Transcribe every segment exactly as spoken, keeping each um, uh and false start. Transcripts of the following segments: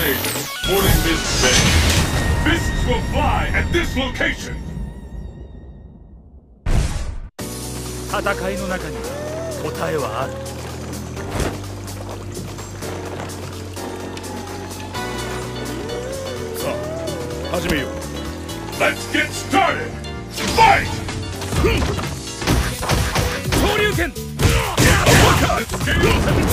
nation boarding this bay. Fists will fly at this location. 戦いの中に答えはある。さあ、始めよう。 Let's get started. Fight! 昇竜拳。 Let's get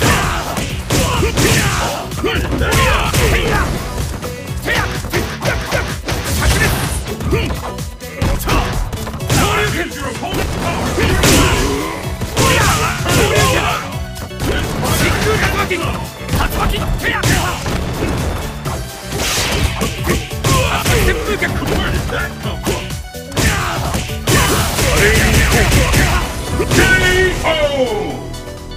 Use your opponent's power. 真空竜巻。竜巻。手や。旋風脚。 Where did that come from? ケーオー!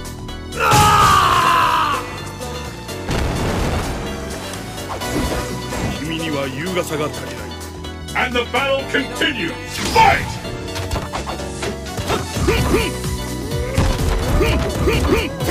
君には優雅さが足りない。 And the battle continues. Fight!